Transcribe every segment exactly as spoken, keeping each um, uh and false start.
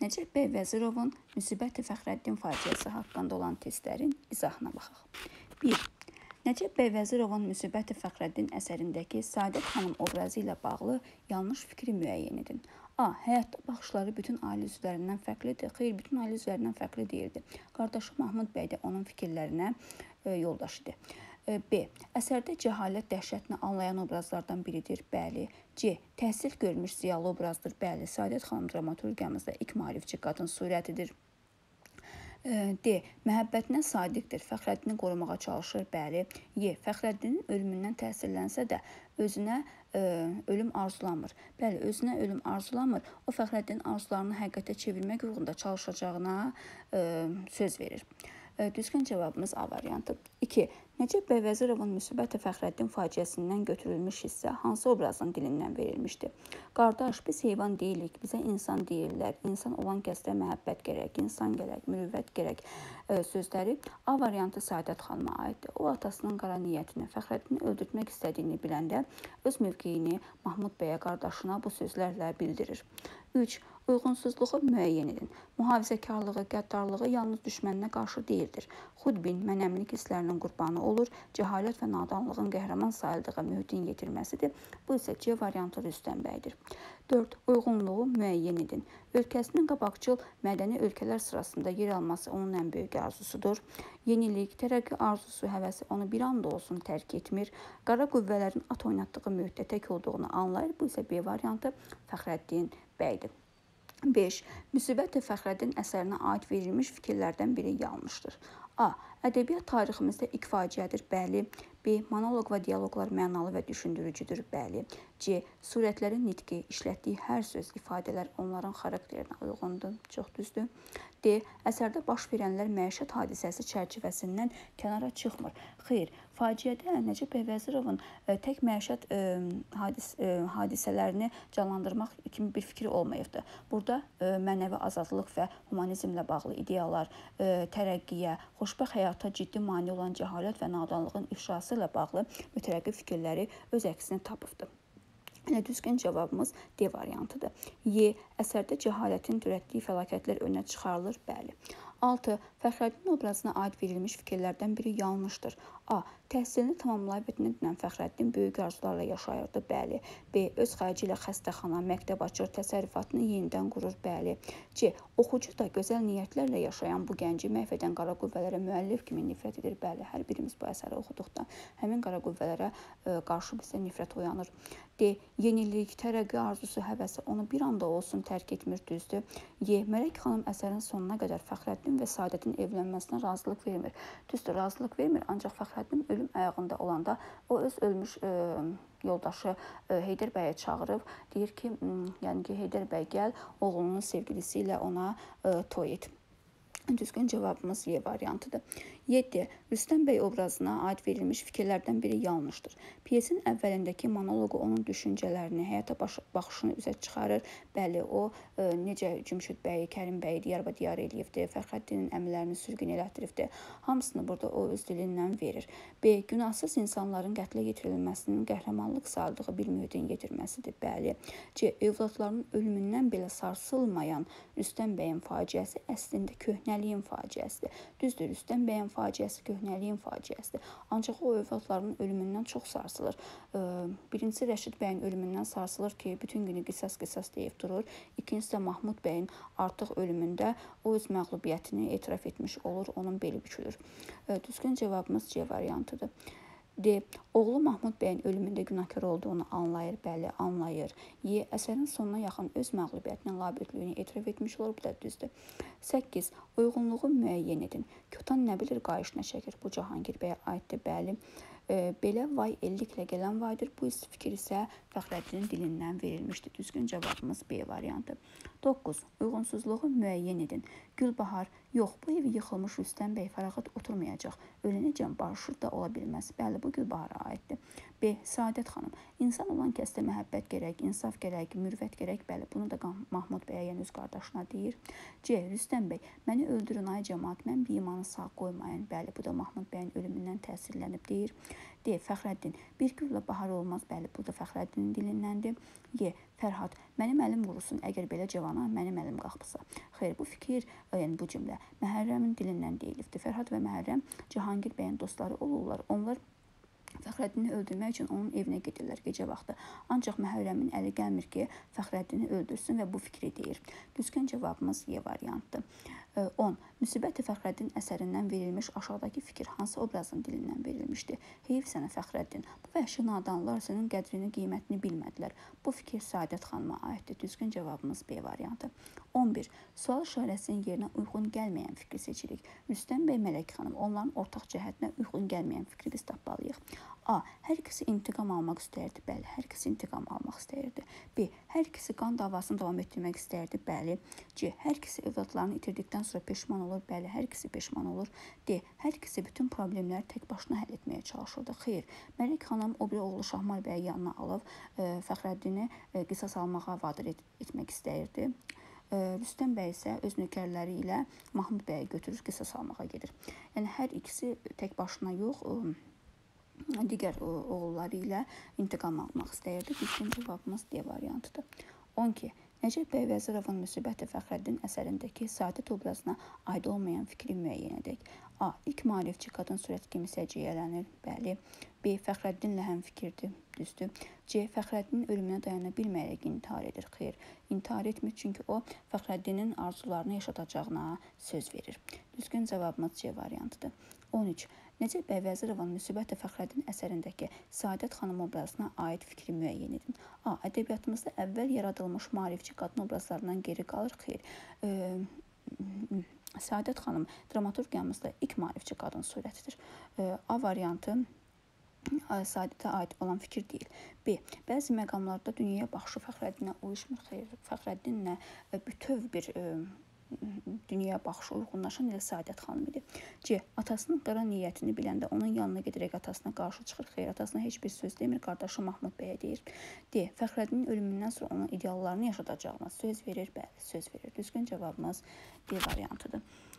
Nəcəf bəy Vəzirovun Müsibət-i Fəxrəddin faciəsi haqqında olan testlərin izahına baxaq. bir. Nəcəf bəy Vəzirovun Müsibət-i Fəxrəddin əsərindəki Səadət xanım obrazı ilə bağlı yanlış fikri müəyyən edin. A. Həyatda baxışları bütün ailə üzvlərindən fərqlidir. Xeyr, bütün ailə üzvlərindən fərqli deyildi. Qardaşı Mahmud bəy də onun fikirlərinə e, yoldaş idi. B. Əsərdə cəhalət dəhşətini anlayan obrazlardan biridir. Bəli. C. Təhsil görmüş ziyalı obrazdır. Bəli. Səadət xanım dramaturgiyamızda ilk maarifçi qadın surətidir. D. Məhəbbətinə sadiqdir. Fəxrəddini qorumağa çalışır. Bəli. Y. Fəxrəddinin ölümündən təsirlənsə də özünə ə, ölüm arzulamır. Bəli, özünə ölüm arzulamır. O Fəxrəddinin arzularını həqiqətə çevirmək uğrunda çalışacağına ə, söz verir. Düzgün cavabımız A variantı. iki. Nəcəf bəy Vəzirovun Müsibət-i Fəxrəddin faciəsindən götürülmüş hissə hansı obrazın dilindən verilmişdir? Qardaş, biz heyvan deyilik, bizə insan deyirlər. İnsan olan kəsdə məhəbbət gərək, insan gərək, mürüvvət gərək e, sözləri A variantı Səadət xanıma aiddir. O atasının qara niyyətini, Fəxrəddini öldürtmək istədiyini biləndə öz mövqeyini Mahmud bəyə qardaşına bu sözlərlə bildirir. üç. Uyğunsuzluğu müəyyən edin. Mühafizəkarlığı, qəddarlığı yalnız düşməninə qarşı deyildir. Xudbin, mənəmlik hisslərinin qurbanı olur, cəhalət və nadanlığın qəhrəman sayıldığı mühitin yetirməsidir. Bu isə C variantı Rüstəm bəydir. dörd. Uyğunluğu müəyyən edin. Ölkəsinin qabaqcıl mədəni ölkələr sırasında yer alması onun ən böyük arzusudur. Yenilik, tərəqqi arzusu, həvəsi onu bir anda olsun tərk etmir. Qara qüvvələrin at oynatdığı mühitdə tək olduğunu anlayır. Bu isə B variantı Fəxrəddin bəydir. beş. Müsibət-i Fəxrəddin əsərinə aid verilmiş fikirlərdən biri yanlışdır. A. Ədəbiyyat tariximizdə ilk faciədir. Bəli. B. Monoloq və dialoqlar mənalı və düşündürücüdür. Bəli. C. Surətlərin nitqi, işlətdiyi hər söz, ifadələr onların xarakterinə uyğundur. Çox düzdür. D. Əsərdə baş verənlər məişət hadisəsi çərçivəsindən kənara çıxmır. Xeyr, faciədə Nəcəf bəy Vəzirovun e, tək məişət e, hadis, e, hadisələrini canlandırmaq kimi bir fikri olmayıbdır. Burada e, mənəvi azadlıq və humanizmlə bağlı ideyalar, e, tərəqqiyə, xoşbəxt həyata ciddi mane olan cəhalət və nadanlığın ifşası ilə bağlı mütərəqqi fikirləri öz əksini tapıbdır. Yəni, düzgün cavabımız D variantıdır. Y. Əsərdə cəhalətin törətdiyi fəlakətlər önə çıxarılır. Bəli. altı. Fəxrəddin obrazına aid verilmiş fikirlərdən biri yanlışdır. A. Təhsilini tamamlayıb etməklə Fəxrəddin böyük arzularla yaşayırdı. Bəli. B. Öz xərci ilə xəstəxana, məktəb açır, təsərrüfatını yenidən qurur. Bəli. C. Oxucu da gözəl niyyətlərlə yaşayan bu gənci məhv edən qara qüvvələrə müəllif kimi nifrət edir. Bəli, hər birimiz bu əsəri oxuduqda həmin qara qüvvələrə ə, qarşı bizdə nifrət oyanır. D. Yenilik, tərəqqi arzusu, həvəsi onu bir anda olsun tərk etmir. Düzdür. Y. Mələk xanım əsərin sonuna qədər Fəxrəddin və Səadətin evlənməsinə razılıq vermir. Düzdür, razılıq vermir, ancaq Fəxrəddin ölüm ayağında olanda o öz ölmüş ə, yoldaşı ə, Heydər bəyə çağırıb, deyir ki, yəni ki, Heydər bəy gəl, oğlunun sevgilisi ilə ona ə, toy et. Düzgün cavabımız Y variantıdır. yeddi. Rüstəm bəy obrazına aid verilmiş fikirlərdən biri yanlışdır. Pyesin əvvəlindəki monoloqu onun düşüncələrini, həyata baxışını üzə çıxarır. Bəli, o e, necə Cümşüd bəy, Kərim bəy diyar-ba-diyar eləyibdir, Fəxrəddinin əmrlərini sürgün elətdiribdir. Hamısını burada o öz dilindən verir. B. Günahsız insanların qətlə yetirilməsinin qəhrəmanlıq sayıldığı bir mühitin yetirməsidir. Bəli. C. Övladlarının ölümündən belə sarsılmayan Rüstəm bəyin faciəsi əslində köhnəliyin faciəsidir. Düzdür, Rüstəm bəyin faciəsi köhnəliyin faciəsidir. Ancaq o övladlarının ölümündən çox sarsılır. Birincisi Rəşid bəyin ölümündən sarsılır ki, bütün günü qisas-qisas deyib durur. İkincisi də Mahmud bəyin artıq ölümündə o öz məğlubiyyətini etiraf etmiş olur, onun beli bükülür. Düzgün cavabımız C variantıdır. D. Oğlu Mahmud bəyin ölümündə günahkar olduğunu anlayır. Bəli, anlayır. Y. Əsərin sonuna yaxın öz məğlubiyyətinin labüdlüyünü etiraf etmiş olur. Bu da düzdür. səkkiz. Uyğunluğu müəyyən edin. Kötan nə bilir, qayış nə çəkir? Bu Cahangir bəyə aiddir. Bəli. E, belə vay elliklə gələn vaydır. Bu fikir isə Fəxrəddinin dilindən verilmişdir. Düzgün cavabımız B variantı. doqquz. Uyğunsuzluğu müəyyən edin. Gülbahar, yox, bu evi yıxılmış Rüstəm bəy fərağat oturmayacaq. Ölənəcən barışır da ola bilməz. Bəli, bu Gülbahara aiddir. B. Səadət xanım, insan olan kəsdə məhəbbət gərək, insaf gərək, mürvət gərək. Bəli, bunu da Mahmud bəyə, yəni öz qardaşına deyir. C. Rüstəm bəy, məni öldürün ay cəmaat, mən bir imanı sağ qoymayın. Bəli, bu da Mahmud bəyin ölümündən təsirlənib deyir. D. Fəxrəddin, bir gülla bahar olmaz. Bəli, bu da Fəxrəddinin dilindəndir. Y. Fərhad, mənim əlim qurusun, əgər belə cavana mənim əlim qalxmasa. Xeyr, bu fikir, yəni bu cümlə Məhərrəmin dilindən deyilibdir. Fərhad və Məhərrəm Cahangir bəyin dostları olurlar. Onlar Fəxrəddini öldürmək üçün onun evinə gedirlər gecə vaxtı. Ancaq Məhərrəmin əli gəlmir ki, Fəxrəddini öldürsün və bu fikri deyir. Düzgün cavabımız Y variantdır. on. Müsibət Fəxrəddin əsərindən verilmiş aşağıdakı fikir hansı obrazın dilindən verilmişdir? Heyf sənə Fəxrəddin. Bu vəhşi nadanlar sənin qədrini, qiymətini bilmədilər. Bu fikir Səadət xanıma aiddir. Düzgün cavabımız B variantı. on bir. Sual işarəsinin yerinə uyğun gəlməyən fikri seçirik. Rüstəm bəy, Mələk xanım, onların ortaq cəhətinə uyğun gəlməyən fikri biz tapmalıyıq. A. Hər ikisi intiqam almaq istəyirdi. Bəli, hər ikisi intiqam almaq istəyirdi. B. Hər ikisi qan davasını davam etdirmək istəyirdi. Bəli. C. Hər ikisi övladlarını itirdikdən sonra peşman olur. Bəli, hər ikisi peşman olur. D. Hər ikisi bütün problemləri tək başına həll etməyə çalışırdı. Xeyr, Mələk xanım o bir oğlu Şahmar bəyi yanına alıb e, Fəxrəddini e, qisas almağa vadar et etmək istəyirdi. E, Rüstəm bəy isə öz nökərləri ilə Mahmud bəyi götürür, qisas almağa gedir. Yəni hər ikisi tək başına yox, e, digər oğulları ilə intiqam almaq istəyirdi. Düzgün cavabımız D variantıdır. on iki. Nəcəf bəy Vəzirovun Müsibət Fəxrəddin əsərindəki Səadət obrazına aid olmayan fikri müəyyən edək. A. İlk maarifçi qadın surət kimi səciyyələnir. Bəli. B. Fəxrəddinlə həm fikirdir. Düzdür. C. Fəxrəddinin ölümünə dayana bilməyərək intihar edir. Xeyr, intihar etmir, çünki o Fəxrəddinin arzularını yaşadacağına söz verir. Düzgün cavabımız C variantıdır. on üç. Nəcəf bəy Vəzirovun Müsibət Fəxrəddin əsərindəki Səadət xanım obrazına aid fikri müəyyən edin. A. Ədəbiyyatımızda əvvəl yaradılmış maarifçi qadın obrazlarından geri qalır. Xeyr. E, Səadət xanım dramaturgiyamızda ilk maarifçi qadın surətidir. E, A variantı Səadətə aid olan fikir deyil. B. Bəzi məqamlarda dünyaya baxışı Fəxrəddinə uyuşmur. Xeyr, Fəxrəddinlə bütöv bir e, dünyaya baxışı uyğunlaşan elə Səadət xanım idi. C. Atasının qara niyyətini biləndə onun yanına gedərək atasına qarşı çıxır. Xeyr, atasına heç bir söz demir, qardaşı Mahmud bəyə deyir. D. Fəxrəddinin ölümündən sonra onun ideallarını yaşadacağına söz verir. Bəli, söz verir. Düzgün cavabımız D variantıdır.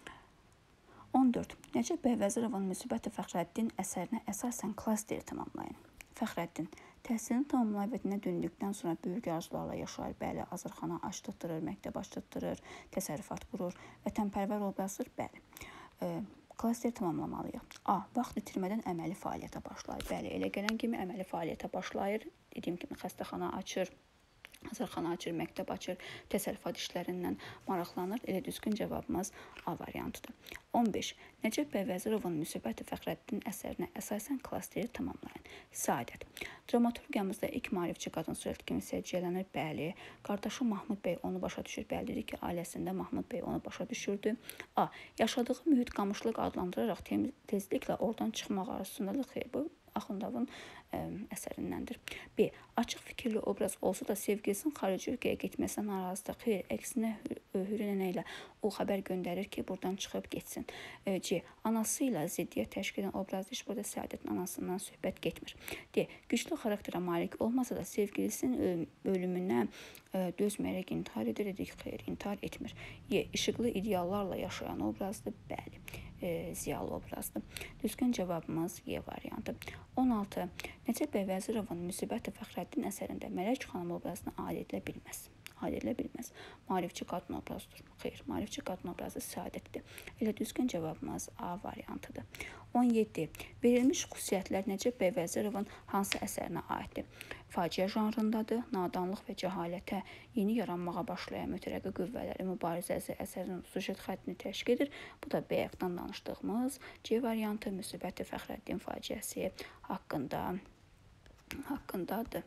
on dörd. Nəcəf bəy Vəzirovun Müsibət Fəxrəddin əsərinə əsasən klasteri tamamlayın. Fəxrəddin təhsilini tamamlayıb vətənə döndükdən sonra böyük arzularla yaşayır. Bəli, azırxana açdırtdırır, məktəb açdırtdırır, təsərrüfat qurur, vətənpərvər obrazdır. Bəli. E, klasteri tamamlamalıyıq. A. Vaxt itirmədən əməli fəaliyyətə başlayır. Bəli, elə gələn kimi əməli fəaliyyətə başlayır. Dediyim kimi xəstəxana açır, azarxana açır, məktəb açır, təsərrüfat işlərindən maraqlanır. Elə düzgün cavabımız A variantıdır. on beş. Nəcəf bəy Vəzirovun Müsibət Fəxrəddin əsərinə əsasən klasteri tamamlayın. Səadət. Dramaturgiyamızda ilk maarifçi qadın surət kimi səciyyələnir. Bəli. Qardaşı Mahmud bəy onu başa düşür. Bəli, dedi ki, ailəsində Mahmud bəy onu başa düşürdü. A. Yaşadığı mühit qamışlıq adlandıraraq tezliklə oradan çıxmaq arzusundadır. Xeyr, bu Axundovun ə, əsərindəndir. B. Açıq fikirli obraz olsa da sevgilisinin xarici ölkəyə getməsinə narazıdır. Xeyr, əksinə Hürü nənə ilə o xəbər göndərir ki, buradan çıxıb getsin. E, C. Anası ilə ziddiyyət təşkil edən obrazda heç burada Səadətin anasından söhbət getmir. D. Güclü xarakterə malik olmasa da sevgilisinin ölümünə e, dözməyərək intihar edir. Dedik, xeyr, intihar etmir. Y. İşıqlı ideallarla yaşayan obrazdır. Bəli. E, ziyalı obrazdır. Düzgün cavabımız Y variantı. on altı. Nəcəf bəy Vəzirovun Müsibət Fəxrəddin əsərində Mələk xanım obrazına aid edilə bilməz. Aid edilə bilməz. Maarifçi qadın obrazıdır. Xeyr, maarifçi qadın obrazı Səadətdir. Elə düzgün cavabımız A variantıdır. on yeddi. Verilmiş xüsusiyyətlər Nəcəf bəy Vəzirovun hansı əsərinə aiddir? Faciə janrındadır. Nadanlıq və cəhalətə yeni yaranmağa başlayan mütərəqqi qüvvələri mübarizəsi əsərin süjet xəttini təşkil edir. Bu da bayaqdan danışdığımız C variantı Müsibət Fəxrəddin faciəsi haqqında haqqındadır.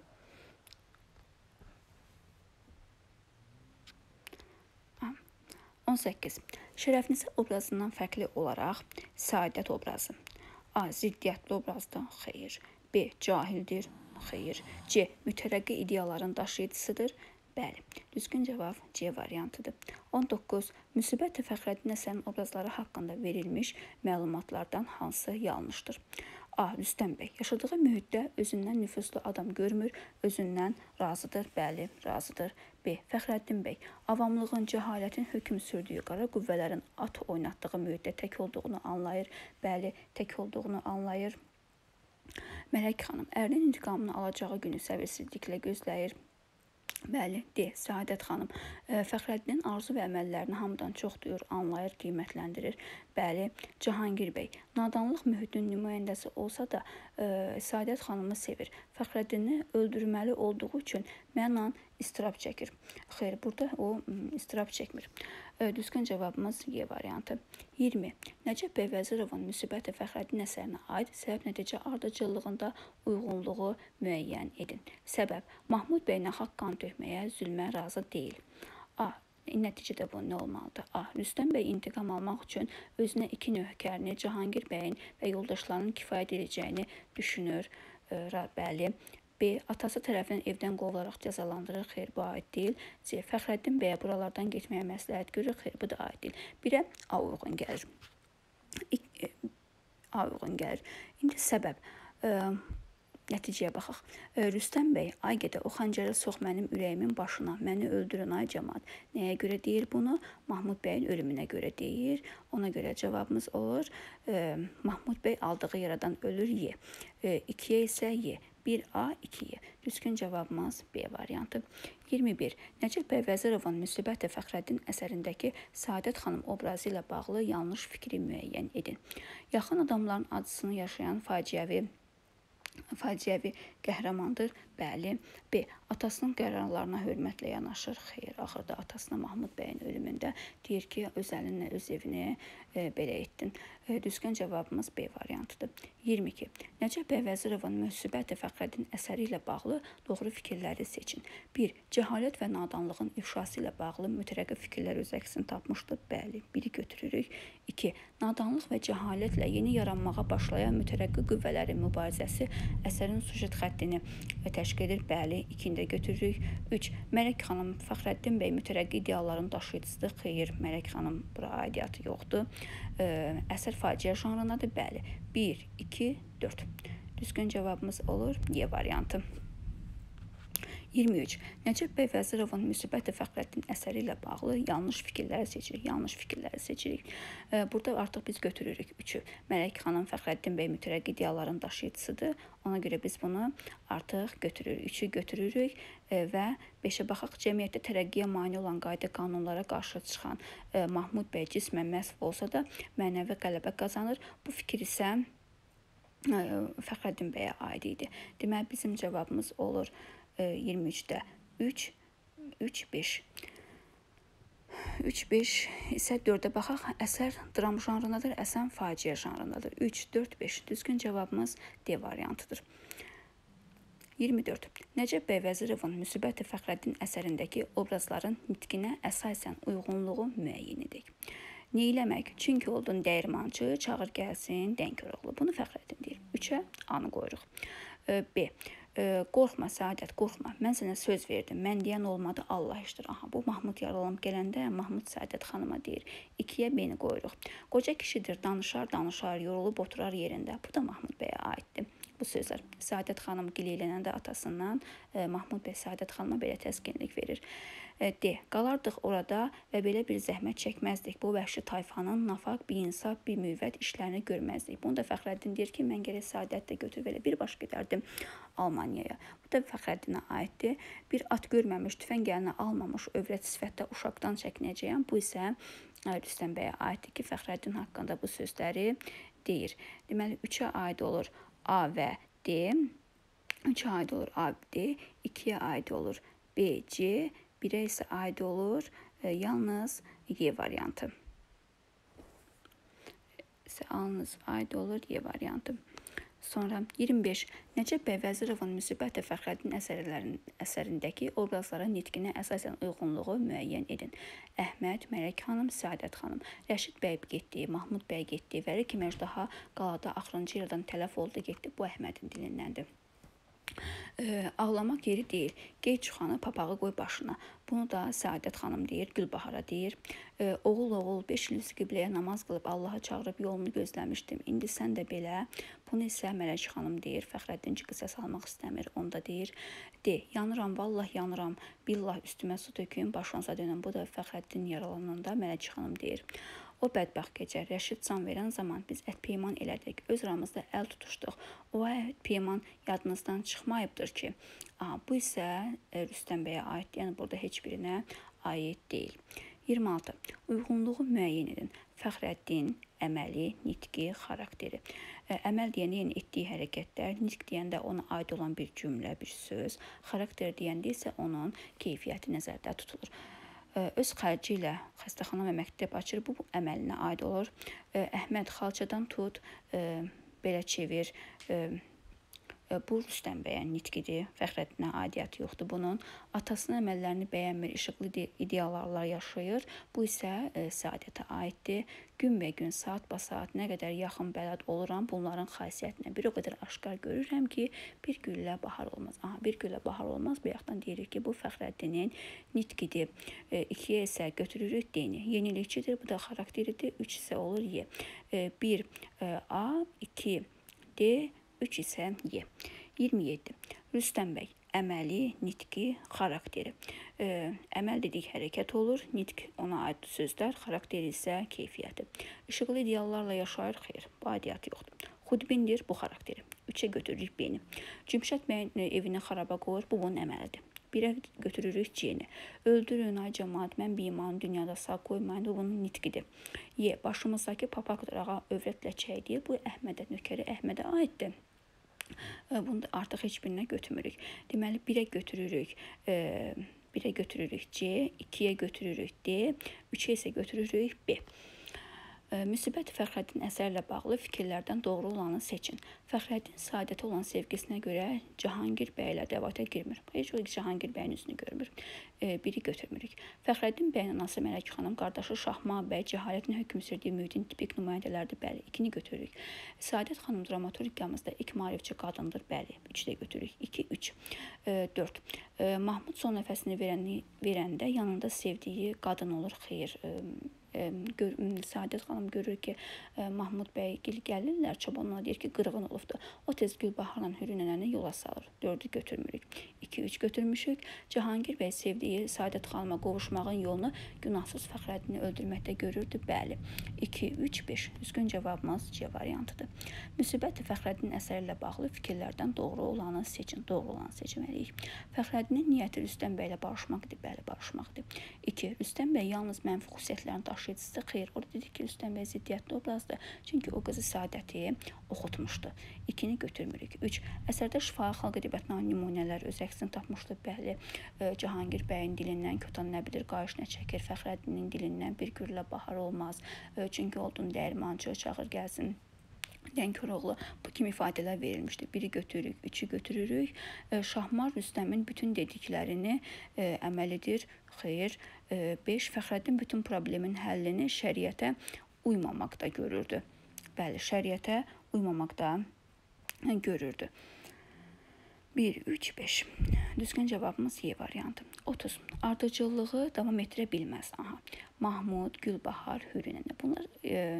on səkkiz. Şərəfnisa obrazından fərqli olaraq Səadət obrazı. A. Ziddiyyətli obrazdır. Xeyr. B. Cahildir. Xeyr. C. Mütərəqqi ideyaların daşıyıcısıdır. Bəli. Düzgün cavab C variantıdır. on doqquz. Müsibət Fəxrəddin əsərinin obrazları haqqında verilmiş məlumatlardan hansı yanlışdır? A. Rüstəm bəy yaşadığı mühitdə özündən nüfuzlu adam görmür, özündən razıdır. Bəli, razıdır. B. Fəxrəddin bəy avamlığın, cəhalətin hökm sürdüyü qara qüvvələrin at oynatdığı mühitdə tək olduğunu anlayır. Bəli, tək olduğunu anlayır. Mələk xanım ərinin intiqamını alacağı günü səbirsizliklə gözləyir. Bəli, de, Səadət xanım. Fəxrəddinin arzu və əməllərini hamıdan çox duyur, anlayır, qiymətləndirir. Bəli, Cahangir bəy. Nadanlıq mühitinin nümayəndəsi olsa da Səadət xanımı sevir. Fəxrəddini öldürməli olduğu üçün mənlə istirab çəkir. Xeyr, burada o istirab çəkmir. Düzgün cavabımız Y variantı. iyirmi. Nəcəf bəy Vəzirovun müsibəti Fəxrəddin əsərinə aid səbəb-nəticə ardıcıllığında uyğunluğu müəyyən edin. Səbəb, Mahmud bəy nahaq qan tökməyə, zülmə razı deyil. A. Nəticədə bu nə olmalıdır? A. Rüstəm bəy intiqam almaq üçün özünə iki nökərini Cahangir bəyin və yoldaşlarının kifayət edəcəyini düşünür. Bəli. B. Atası tərəfindən evdən qovularaq cəzalandırır. Xeyr, bu aid deyil. C. Fəxrəddin bəyə buralardan getməyə məsləhət görür. Xeyr, bu da aid deyil. birə A uyğun gəlir. A uyğun gəlir. İndi səbəb. Nəticəyə baxaq. Rüstəm bəy, ay gedə o xəncəri sox mənim ürəyimin başına, məni öldürün ay cəmaat. Nəyə görə deyir bunu? Mahmud bəyin ölümünə görə deyir. Ona görə cavabımız olur. Mahmud bəy aldığı yaradan ölür Y. ikiyə isə Y. bir A, iki Y. Düzgün cavabımız B variantı. iyirmi bir. Nəcəf bəy Vəzirovun müsibəti Fəxrəddin əsərindəki Səadət xanım obrazı ilə bağlı yanlış fikri müəyyən edin. Yaxın adamların acısını yaşayan faciəvi faciəvi qəhrəmandır. Bəli. B. Atasının qərarlarına hörmətlə yanaşır. Xeyr, axırda atasına Mahmud bəyin ölümündə deyir ki, öz əlinlə öz evini e, belə etdin. E, düzgün cavabımız B variantıdır. iyirmi iki. Nəcəf bəy Vəzirovun müsibəti Fəxrəddin əsəri ilə bağlı doğru fikirləri seçin. bir. Cəhalət və nadanlığın ifşası ilə bağlı mütərəqqi fikirlər öz əksini tapmışdır. Bəli, biri götürürük. iki. Nadanlıq və cəhalətlə yeni yaranmağa başlayan mütərəqqi qüvvələrin mübarizəsi əsərin süjet xəttini təşkil edir. Bəli, ikini də götürürük. üç. Mələk xanım Fəxrəddin bəy mütərəqqi idealların daşıyıcısıdır. Xeyr, Mələk xanım bura aidiyyatı yoxdur. Əsər faciə janrındadır. Bəli. bir, iki, dörd. Düzgün cavabımız olur Y variantı. iyirmi üç. Nəcəf bəy Vəzirovun müsibəti Fəxrəddin əsəri ilə bağlı yanlış fikirləri seçirik. Yanlış fikirləri seçirik. Burada artıq biz götürürük üçü. Mələk xanım Fəxrəddin bəy mütərəqqi idealların daşıyıcısıdır. Ona görə biz bunu artıq götürürük. üçü götürürük və beşə baxaq. Cəmiyyətdə tərəqqiyə mane olan qayda qanunlara qarşı çıxan Mahmud bəy cismən məhv olsa da mənəvi qələbə qazanır. Bu fikir isə Fəxrəddin bəyə aid idi. Deməli, bizim cavabımız olur iyirmi üçdə üç, üç, beş. üç, beş isə dördə baxaq. Əsər dram janrındadır, əsər faciə janrındadır. üç, dörd, beş. Düzgün cavabımız D variantıdır. iyirmi dörd. Nəcəf bəy Vəzirovun müsibəti Fəxrəddin əsərindəki obrazların nitqinə əsasən uyğunluğu müəyyən edək. Neyləmək? Çünki oldun dəyirmançı, çağır gəlsin, Dənkoroğlu. Bunu Fəxrəddin deyir. üçə A-nı qoyuruq. B. Qorxma Səadət, qorxma. Mən sənə söz verdim. Mən deyən olmadı, Allah işdir. Aha, bu Mahmud yaralanıb gələndə Mahmud Səadət xanıma deyir. ikiyə B-ni qoyuruq. Qoca kişidir, danışar, danışar, yorulub oturar yerində. Bu da Mahmud bəyə aiddir. Bu sözlər Səadət xanım gileylənəndə atasından Mahmud bəy Səadət xanıma belə təskinlik verir. D. Qalardıq orada və belə bir zəhmət çəkməzdik. Bu vəhşi tayfanın nafaq, bir insaf, bir müvət işlərini görməzdik. Bunu da Fəxrəddin deyir ki, mən gərək Səadət də götür belə bir baş gedərdim Almaniyaya. Bu da Fəxrəddinə aiddir. Bir at görməmiş, tüfəng əlinə almamış, övrət sifətdə uşaqdan çəkinəcəyəm. Bu isə Rüstəm bəyə aiddir ki, Fəxrəddin haqqında bu sözləri deyir. Deməli, üçə aid olur A və D. üçə aid olur A, D. ikiyə aid olur B, C. birə isə aid olur e, yalnız Y variantı. Yalnız aid olur Y variantı. Sonra iyirmi beş. Nəcəf bəy Vəzirovun müsibəti Fəxrəddin əsərindəki obrazların nitqinə əsasən uyğunluğu müəyyən edin. Əhməd, Mələk xanım, Səadət xanım. Rəşid bəy getdi, Mahmud bəy getdi. Vəli kimi əjdaha qalada axırıncı yerdən tələf oldu, getdi. Bu Əhmədin dilindəndir. E, ağlamaq yeri deyil. Qey çuxanı papağı qoy başına. Bunu da Səadət xanım deyir, Gülbahara deyir. E, oğul oğul beş il qibləyə namaz qılıb Allaha çağırıb yolunu gözləmişdim. İndi sən də belə. Bunu isə Mələk xanım deyir. Fəxrəddinci qisas almaq istəmir. Onda deyir. De, yanıram, vallah yanıram. Billah üstümə su tökün, başınıza dönün. Bu da Fəxrəddin yaralananda Mələk xanım deyir. O bədbəxt gecə Rəşid can verən zaman biz ət peyman elədik, öz aramızda əl tutuşduq. O ət peyman yadınızdan çıxmayıbdır ki, aha, bu isə Rüstəm bəyə aiddir, yəni burada heç birinə aid deyil. iyirmi altı. Uyğunluğu müəyyən edin. Fəxrəddin, əməli, nitqi, xarakteri. Əməl deyəndə yəni etdiyi hərəkətlər, nitq deyəndə ona aid olan bir cümlə, bir söz, xarakter deyəndə isə onun keyfiyyəti nəzərdə tutulur. Öz xərci ilə xəstəxana və məktəb açır, bu əməlinə aid olur. Əhməd xalçadan tut, belə çevir, bu Rüstəm bəyin nitqidir, Fəxrəddinə aidiyyəti yoxdur bunun. Atasının əməllərini bəyənmir, işıqlı ideallarla yaşayır. Bu isə e, Səadətə aiddir. Gün və gün, saat ba saat nə qədər yaxın bələd oluram bunların xasiyyətinə. Bir o qədər aşkar görürəm ki, bir güllə bahar olmaz. Aha, bir güllə bahar olmaz. Bayaqdan deyirik ki, bu Fəxrəddinin nitqidir. E, ikiyə isə götürürük D-ni. Yenilikçidir, bu da xarakteridir. Üç isə olur Y. E, bir e, A, iki D, üç isə Y. iyirmi yeddi. Rüstəm bəy, əməli, nitqi, xarakteri. E, əməl dedik hərəkət olur, nitq ona aid sözlər, xarakteri isə keyfiyyəti. İşıqlı ideallarla yaşayır, xeyr, bu aidiyyəti yoxdur. Xudbindir, bu xarakteri. üçə götürürük B-ni. Cümşət bəyin evini xaraba qoyur, bu bunun əməlidir. birə götürürük C-ni. Öldürün, ay cəmaat, mən bir imanı dünyada sağ qoymayın, bu bunun nitqidir. Y, başımızdakı papaq durağa övrətlə çəkdir, bu Əhmədə, nökəri Əhmədə aiddir. Bunu da artıq heç birinə götürmürük. Deməli, birə götürürük, birə götürürük C, ikiyə götürürük D, üçə isə götürürük B. Müsibət Fəxrəddin əsərlə bağlı fikirlərdən doğru olanı seçin. Fəxrəddin Səadətə olan sevgisinə görə Cahangir bəylə dəvata girmir. Heç o Cahangir bəyin üzünü görmür. E, biri götürmürük. Fəxrəddin bəyin anası Mələk xanım, qardaşı Şahma bəy cəhalətin hökm sürdiyi mühitin tipik nümayəndələrdir, bəli. İkini götürürük. Səadət xanım dramaturgiyamızda ilk maarifçi qadındır, bəli. Üç də götürürük. İki, üç. E, dörd. E, Mahmud son nəfəsini verəni, verəndə yanında sevdiyi qadın olur, xeyr. E, Gör, Səadət xanım görür ki, Mahmud bəy gil gəlirlər, çoban ona deyir ki, qırğın olubdur. O tez Gülbaharla Hürü nənəni yola salır. dördü götürmürük. iki, üç götürmüşük. Cahangir bəy sevdiyi Səadət xanıma qovuşmağın yolunu günahsız Fəxrəddini öldürməkdə görürdü, bəli. iki, üç, beş. Düzgün cavabımız C variantıdır. Müsibət Fəxrəddin əsəri ilə bağlı fikirlərdən doğru olanı seçin. Doğru olanı seçməliyik. Fəxrəddinin niyyəti Rüstəm bəylə barışmaqdır, bəli, barışmaqdır. iki. Rüstəm bəy yalnız mənfi xüsusiyyətlərini daşıyır. Xeyr, orada dedik ki, Rüstəm bəy ziddiyyətli obrazdır. Çünki o qızı Səadəti oxutmuşdu. ikini götürmürük. üç. Əsərdə şifahi xalq ədəbiyyatının nümunələr öz əksini tapmışdı. Bəli, Cahangir bəyin dilindən kötan nə bilir, qayış nə çəkir, Fəxrəddinin dilindən bir gürlə bahar olmaz. Çünki oldun dəyirmançı, çağır gəlsin. Lənkoroğlu, bu kimi ifadələr verilmişdir. Biri götürürük, üçü götürürük. Şahmar Rüstəmin bütün dediklərini e, əməlidir. Xeyr. E, beş. Fəxrəddin bütün problemin həllini şəriətə uymamaqda görürdü. Bəli, şəriətə uymamaqda görürdü. bir, üç, beş. Düzgün cavabımız Y variantı. otuz. Ardıcıllığı davam etdirə bilməz. Aha. Mahmud, Gülbahar, Hürü nənə. Bunlar e,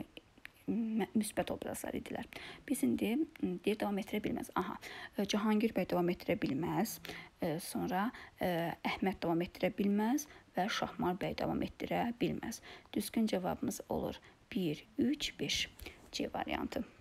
müsbət obrazlar idilər. Biz indi deyir, davam etdirə bilməz. Aha, Cahangir bəy davam etdirə bilməz. E, sonra e, Əhməd davam etdirə bilməz və Şahmar bəy davam etdirə bilməz. Düzgün cavabımız olur bir, üç, beş. C variantı.